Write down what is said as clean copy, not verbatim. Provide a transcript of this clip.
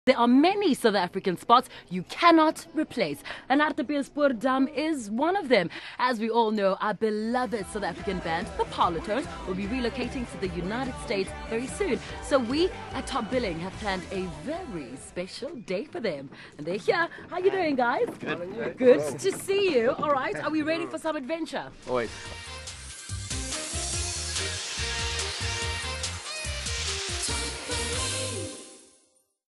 There are many South African spots you cannot replace, and Hartbeespoort Dam is one of them. As we all know, our beloved South African band, the Parlotones, will be relocating to the United States very soon. So we at Top Billing have planned a very special day for them. And they're here. How you doing, guys? Good. Good to see you. All right, are we ready for some adventure? Always.